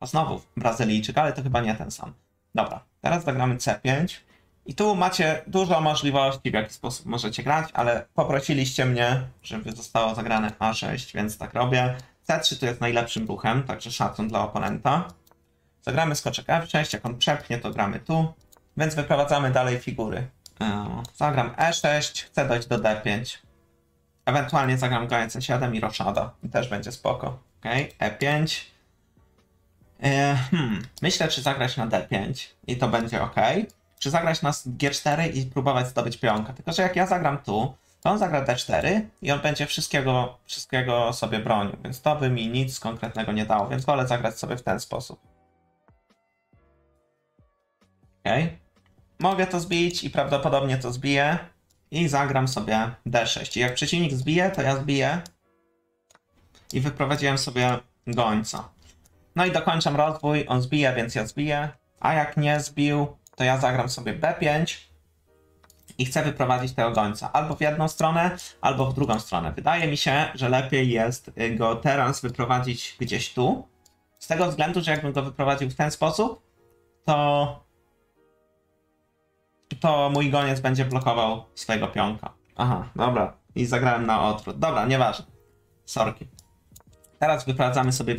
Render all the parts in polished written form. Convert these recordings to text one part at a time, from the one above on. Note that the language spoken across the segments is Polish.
To znowu Brazylijczyk, ale to chyba nie ten sam. Dobra, teraz zagramy C5. I tu macie dużo możliwości, w jaki sposób możecie grać, ale poprosiliście mnie, żeby zostało zagrane A6, więc tak robię. C3 tu jest najlepszym ruchem, także szacun dla oponenta. Zagramy skoczek F6, jak on przepchnie, to gramy tu. Więc wyprowadzamy dalej figury. Zagram E6, chcę dojść do D5. Ewentualnie zagram goniec E7 i roszada. I też będzie spoko. Ok, E5. Myślę, czy zagrać na D5 i to będzie ok. Czy zagrać na G4 i próbować zdobyć pionka. Tylko że jak ja zagram tu, to on zagra D4 i on będzie wszystkiego sobie bronił. Więc to by mi nic konkretnego nie dało. Więc wolę zagrać sobie w ten sposób. Ok. Mogę to zbić i prawdopodobnie to zbiję. I zagram sobie D6. I jak przeciwnik zbije, to ja zbiję. I wyprowadziłem sobie gońca. No i dokończam rozwój. On zbije, więc ja zbiję. A jak nie zbił, to ja zagram sobie B5. I chcę wyprowadzić tego gońca. Albo w jedną stronę, albo w drugą stronę. Wydaje mi się, że lepiej jest go teraz wyprowadzić gdzieś tu. Z tego względu, że jakbym go wyprowadził w ten sposób, to mój goniec będzie blokował swojego pionka. Aha, dobra. I zagrałem na odwrót. Dobra, nieważne. Sorki. Teraz wyprowadzamy sobie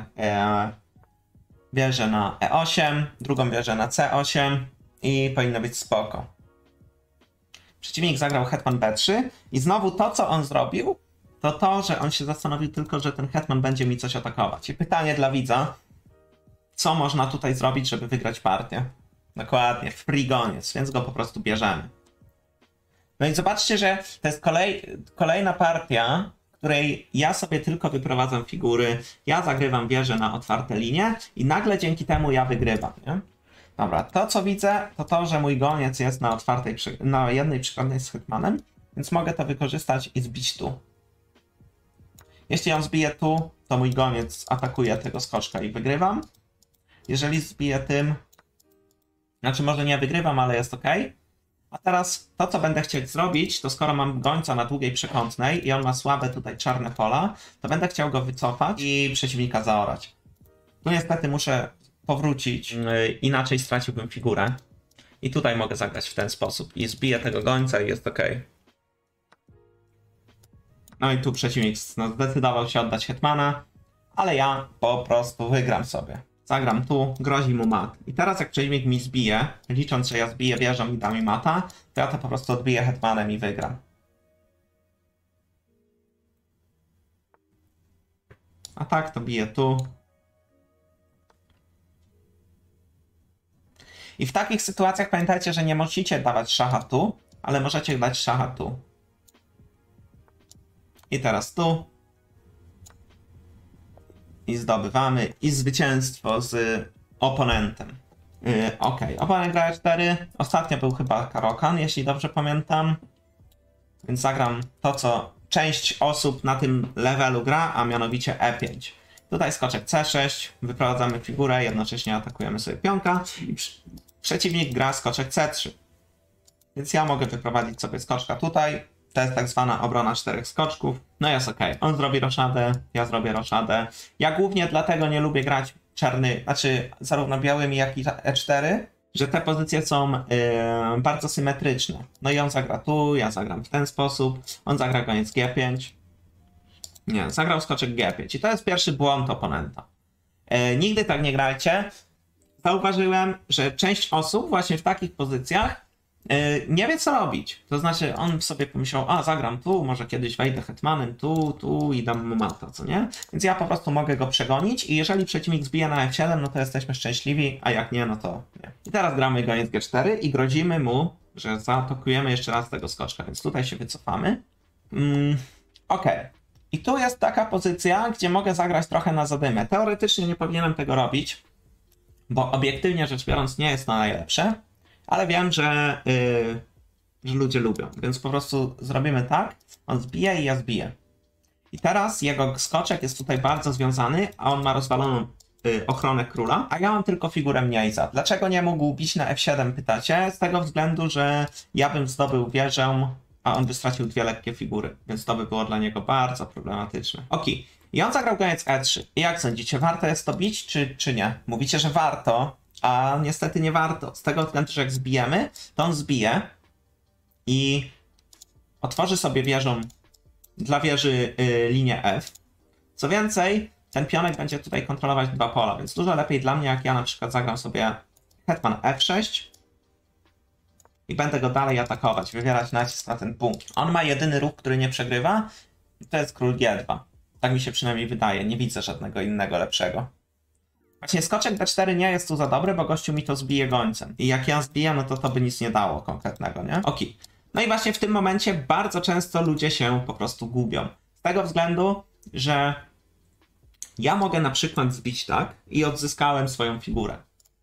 wieżę na E8, drugą wieżę na C8 i powinno być spoko. Przeciwnik zagrał hetman B3 i znowu to, co on zrobił, to, że on się zastanowił tylko, że ten hetman będzie mi coś atakować. I pytanie dla widza, co można tutaj zrobić, żeby wygrać partię? Dokładnie, free goniec, więc go po prostu bierzemy. No i zobaczcie, że to jest kolejna partia, w której ja sobie tylko wyprowadzam figury, ja zagrywam wieżę na otwarte linie i nagle dzięki temu ja wygrywam, nie? Dobra, to co widzę, to, że mój goniec jest na jednej przykładnej z hetmanem, więc mogę to wykorzystać i zbić tu. Jeśli on zbije tu, to mój goniec atakuje tego skoczka i wygrywam. Jeżeli zbije tym, znaczy może nie wygrywam, ale jest ok. A teraz to, co będę chciał zrobić, to skoro mam gońca na długiej przekątnej i on ma słabe tutaj czarne pola, to będę chciał go wycofać i przeciwnika zaorać. Tu niestety muszę powrócić, inaczej straciłbym figurę. I tutaj mogę zagrać w ten sposób. I zbiję tego gońca i jest ok. No i tu przeciwnik zdecydował się oddać hetmana, ale ja po prostu wygram sobie. Zagram tu, grozi mu mat. I teraz jak przeciwnik mi zbije, licząc, że ja zbiję wieżą i da mi mata, to ja to po prostu odbiję hetmanem i wygram. A tak to biję tu. I w takich sytuacjach pamiętajcie, że nie musicie dawać szacha tu, ale możecie dać szacha tu. I teraz tu. I zdobywamy i zwycięstwo z oponentem. Ok, oponent gra 4. Ostatnio był chyba Caro-Kann, jeśli dobrze pamiętam. Więc zagram to, co część osób na tym levelu gra, a mianowicie E5. Tutaj skoczek C6, wyprowadzamy figurę, jednocześnie atakujemy sobie pionka i przeciwnik gra skoczek C3. Więc ja mogę wyprowadzić sobie skoczka tutaj. To jest tak zwana obrona 4 skoczków. No jest ok. On zrobi roszadę, ja zrobię roszadę. Ja głównie dlatego nie lubię grać zarówno białymi, jak i E4, że te pozycje są bardzo symetryczne. No i on zagra tu, ja zagram w ten sposób. On zagra goniec G5. Nie, zagrał skoczek G5. I to jest pierwszy błąd oponenta. Nigdy tak nie grajcie. Zauważyłem, że część osób właśnie w takich pozycjach nie wie, co robić. To znaczy, on sobie pomyślał, a zagram tu, może kiedyś wejdę hetmanem tu i dam mu mata, co nie? Więc ja po prostu mogę go przegonić i jeżeli przeciwnik zbije na F7, no to jesteśmy szczęśliwi, a jak nie, no to nie. I teraz gramy goniec G4 i grodzimy mu, że zaatakujemy jeszcze raz tego skoczka, więc tutaj się wycofamy. Ok. I tu jest taka pozycja, gdzie mogę zagrać trochę na zadymę. Teoretycznie nie powinienem tego robić, bo obiektywnie rzecz biorąc nie jest to najlepsze. Ale wiem, że ludzie lubią, więc po prostu zrobimy tak. On zbije i ja zbiję. I teraz jego skoczek jest tutaj bardzo związany, a on ma rozwaloną ochronę króla, a ja mam tylko figurę mniejsza. Dlaczego nie mógł bić na F7, pytacie? Z tego względu, że ja bym zdobył wieżę, a on by stracił 2 lekkie figury, więc to by było dla niego bardzo problematyczne. Ok, I on zagrał goniec E3. I jak sądzicie, warto jest to bić, czy nie? Mówicie, że warto, a niestety nie warto. Z tego względu, że jak zbijemy, to on zbije i otworzy sobie wieżą dla wieży linię F. Co więcej, ten pionek będzie tutaj kontrolować 2 pola, więc dużo lepiej dla mnie, jak ja na przykład zagram sobie hetman F6 i będę go dalej atakować, wywierać nacisk na ten punkt. On ma jedyny ruch, który nie przegrywa, i to jest król G2. Tak mi się przynajmniej wydaje, nie widzę żadnego innego lepszego. Właśnie skoczek D4 nie jest tu za dobry, bo gościu mi to zbije gońcem. I jak ja zbiję, no to by nic nie dało konkretnego, nie? Okej. No i właśnie w tym momencie bardzo często ludzie się po prostu gubią. Z tego względu, że ja mogę na przykład zbić tak i odzyskałem swoją figurę.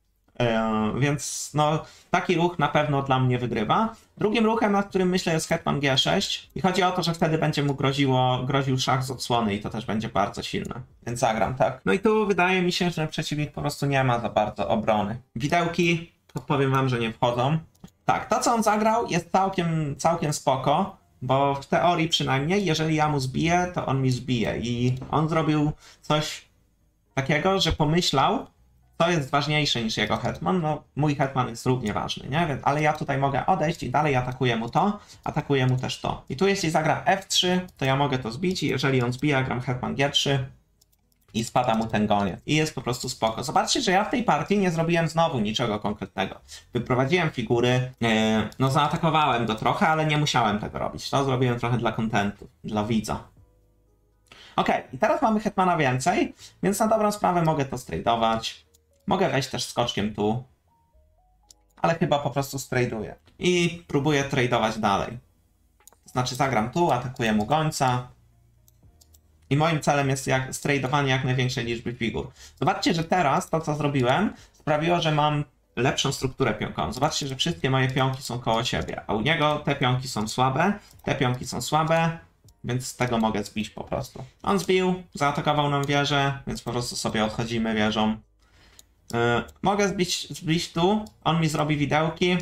Więc no, taki ruch na pewno dla mnie wygrywa. Drugim ruchem, nad którym myślę, jest hetman G6 i chodzi o to, że wtedy będzie mu groził szach z odsłony i to też będzie bardzo silne. Więc zagram tak. No i tu wydaje mi się, że przeciwnik po prostu nie ma za bardzo obrony. Widełki, to powiem wam, że nie wchodzą. Tak, to co on zagrał jest całkiem spoko, bo w teorii przynajmniej, jeżeli ja mu zbiję, to on mi zbije. I on zrobił coś takiego, że pomyślał, to jest ważniejsze niż jego hetman. No, mój hetman jest równie ważny, nie? Ale ja tutaj mogę odejść i dalej atakuję mu to, atakuję mu też to. I tu jeśli zagram F3, to ja mogę to zbić i jeżeli on zbija, gram hetman G3 i spada mu ten goniec. I jest po prostu spoko. Zobaczcie, że ja w tej partii nie zrobiłem znowu niczego konkretnego. Wyprowadziłem figury, no zaatakowałem go trochę, ale nie musiałem tego robić. To zrobiłem trochę dla kontentu, dla widza. Okej, i teraz mamy hetmana więcej, więc na dobrą sprawę mogę to stradować. Mogę wejść też skoczkiem tu, ale chyba po prostu straduję. I próbuję tradować dalej. Znaczy zagram tu, atakuję mu gońca. I moim celem jest stradowanie jak największej liczby figur. Zobaczcie, że teraz to, co zrobiłem, sprawiło, że mam lepszą strukturę pionkową. Zobaczcie, że wszystkie moje pionki są koło siebie, a u niego te pionki są słabe, te pionki są słabe, więc z tego mogę zbić po prostu. On zbił, zaatakował nam wieżę, więc po prostu sobie odchodzimy wieżą. Mogę zbić tu, on mi zrobi widełki,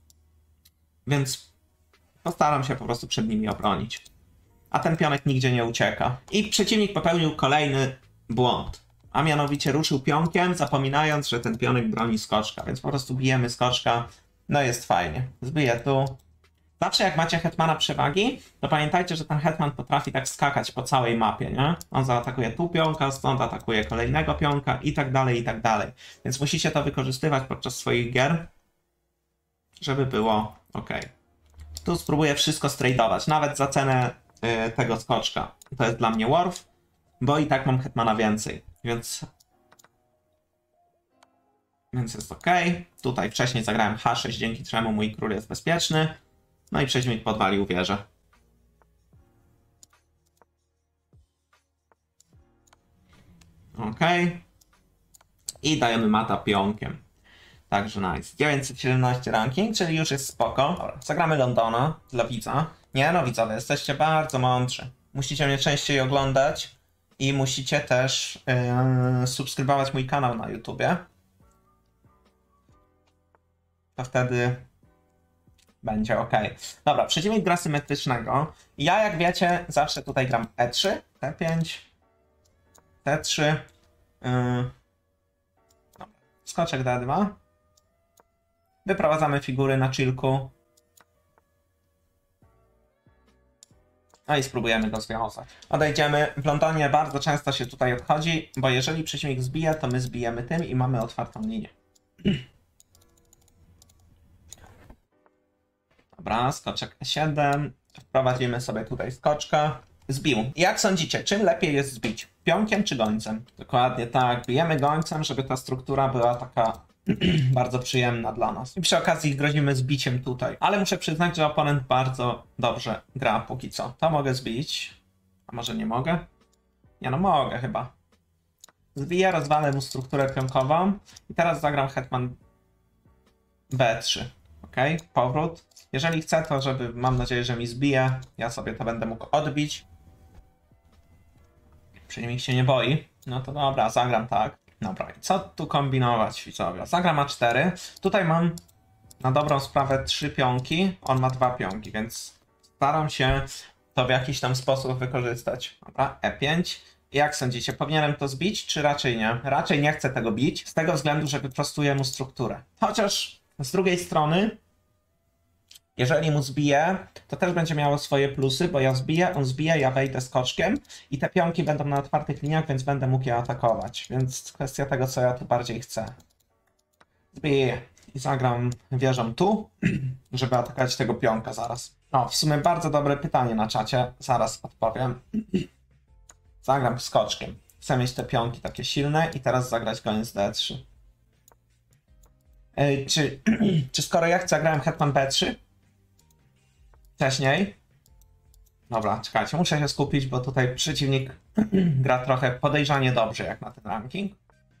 więc postaram się po prostu przed nimi obronić. A ten pionek nigdzie nie ucieka. I przeciwnik popełnił kolejny błąd. A mianowicie ruszył pionkiem, zapominając, że ten pionek broni skoczka. Więc po prostu bijemy skoczka. No jest fajnie. Zbiję tu. Zawsze jak macie hetmana przewagi, to pamiętajcie, że ten hetman potrafi tak skakać po całej mapie, nie? On zaatakuje tu pionka, stąd atakuje kolejnego pionka i tak dalej, i tak dalej. Więc musicie to wykorzystywać podczas swoich gier, żeby było ok. Tu spróbuję wszystko stradować, nawet za cenę tego skoczka. To jest dla mnie worth, bo i tak mam hetmana więcej, więc jest ok. Tutaj wcześniej zagrałem H6, dzięki czemu mój król jest bezpieczny. No i przeciwnik podwalił wieżę. Ok. I dajemy mata pionkiem. Także nice. 917 ranking, czyli już jest spoko. Dobra, zagramy Londona dla widza. Nie no widzowie, jesteście bardzo mądrzy. Musicie mnie częściej oglądać i musicie też subskrybować mój kanał na YouTubie. To wtedy będzie ok. Dobra, przeciwnik gra symetrycznego. Ja, jak wiecie, zawsze tutaj gram E3, T5, T3. Dobra. Skoczek D2. Wyprowadzamy figury na chillku. No i spróbujemy go związać. Odejdziemy. W Londonie bardzo często się tutaj odchodzi, bo jeżeli przeciwnik zbije, to my zbijemy tym i mamy otwartą linię. Dobra, skoczek E7. Wprowadzimy sobie tutaj skoczka. Zbił. Jak sądzicie, czym lepiej jest zbić? Pionkiem czy gońcem? Dokładnie tak. Bijemy gońcem, żeby ta struktura była taka bardzo przyjemna dla nas. I przy okazji grozimy zbiciem tutaj. Ale muszę przyznać, że oponent bardzo dobrze gra póki co. To mogę zbić. A może nie mogę? Nie no, mogę chyba. Zbiję, rozwalę mu strukturę pionkową. I teraz zagram hetman B3. Ok, powrót. Jeżeli chcę, to żeby, mam nadzieję, że mi zbije, ja sobie to będę mógł odbić. Przeciwnik się nie boi. No to dobra, zagram tak. Dobra, i co tu kombinować, widzowie? Zagram A4. Tutaj mam na dobrą sprawę 3 pionki, on ma 2 pionki, więc staram się to w jakiś tam sposób wykorzystać. Dobra, E5. Jak sądzicie, powinienem to zbić, czy raczej nie? Raczej nie chcę tego bić, z tego względu, że wyprostuję mu strukturę. Chociaż z drugiej strony, jeżeli mu zbiję, to też będzie miało swoje plusy, bo ja zbiję, on zbije, ja wejdę skoczkiem i te pionki będą na otwartych liniach, więc będę mógł je atakować. Więc kwestia tego, co ja tu bardziej chcę. Zbiję i zagram wieżą tu, żeby atakować tego pionka zaraz. No, w sumie bardzo dobre pytanie na czacie, zaraz odpowiem. Zagram skoczkiem. Chcę mieć te pionki takie silne i teraz zagrać koniec D3. Czy skoro ja chcę, grałem hetman B3? Wcześniej? Dobra, czekajcie, muszę się skupić, bo tutaj przeciwnik gra trochę podejrzanie dobrze jak na ten ranking.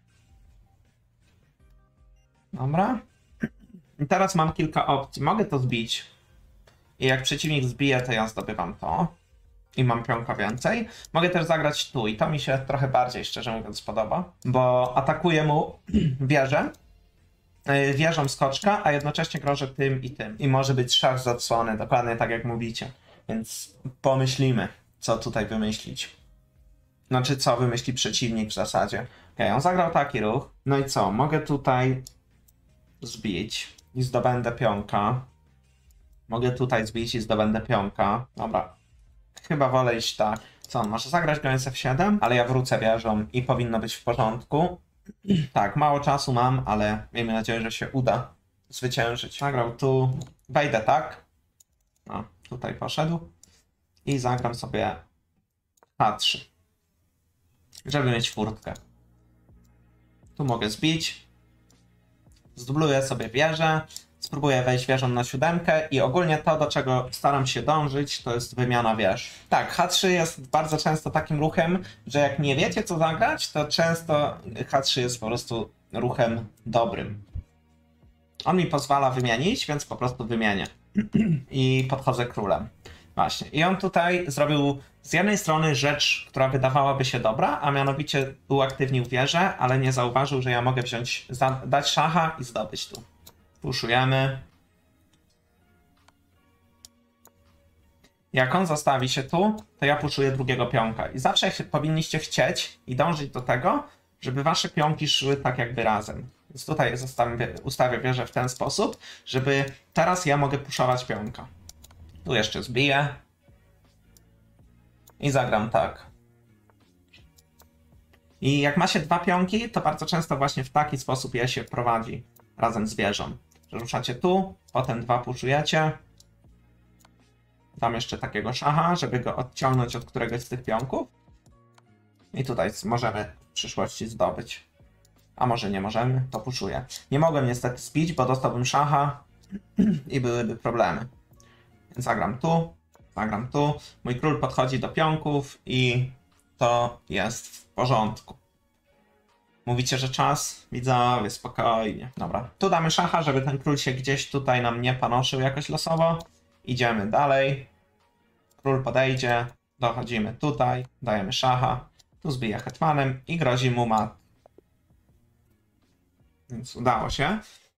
Dobra. I teraz mam kilka opcji. Mogę to zbić. I jak przeciwnik zbije, to ja zdobywam to. I mam pionka więcej. Mogę też zagrać tu i to mi się trochę bardziej, szczerze mówiąc, podoba. Bo atakuję mu wieżę. Wieżą skoczka, a jednocześnie grożę tym i tym. I może być szach z odsłony, dokładnie tak jak mówicie. Więc pomyślimy, co tutaj wymyślić. Znaczy, co wymyśli przeciwnik w zasadzie. Okej, on zagrał taki ruch. No i co? Mogę tutaj zbić i zdobędę pionka. Mogę tutaj zbić i zdobędę pionka. Dobra. Chyba wolę iść tak. Co on może zagrać koniec F7, ale ja wrócę wieżą i powinno być w porządku. Tak, mało czasu mam, ale miejmy nadzieję, że się uda zwyciężyć. Zagrał tu, wejdę tak. No, tutaj poszedł. I zagram sobie H3. Żeby mieć furtkę. Tu mogę zbić. Zdubluję sobie wieżę. Spróbuję wejść wieżą na 7 i ogólnie to, do czego staram się dążyć, to jest wymiana wież. Tak, H3 jest bardzo często takim ruchem, że jak nie wiecie, co zagrać, to często H3 jest po prostu ruchem dobrym. On mi pozwala wymienić, więc po prostu wymienię. I podchodzę królem. Właśnie. I on tutaj zrobił z jednej strony rzecz, która wydawałaby się dobra, a mianowicie uaktywnił wieżę, ale nie zauważył, że ja mogę dać szacha i zdobyć tu. Puszujemy. Jak on zostawi się tu, to ja puszuję drugiego pionka. I zawsze powinniście chcieć i dążyć do tego, żeby wasze pionki szły tak jakby razem. Więc tutaj ustawię wieżę w ten sposób, żeby teraz ja mogę puszować pionka. Tu jeszcze zbiję. I zagram tak. I jak ma się dwa pionki, to bardzo często właśnie w taki sposób je się prowadzi razem z wieżą. Że ruszacie tu, potem dwa puszujecie. Dam jeszcze takiego szacha, żeby go odciągnąć od któregoś z tych pionków. I tutaj możemy w przyszłości zdobyć. A może nie możemy, to puszuję. Nie mogłem niestety zbić, bo dostałbym szacha i byłyby problemy. Więc zagram tu, zagram tu. Mój król podchodzi do pionków i to jest w porządku. Mówicie, że czas? Widzowie, spokojnie. Dobra, tu damy szacha, żeby ten król się gdzieś tutaj nam nie panoszył jakoś losowo. Idziemy dalej. Król podejdzie, dochodzimy tutaj, dajemy szacha. Tu zbija hetmanem i grozi mu mat. Więc udało się.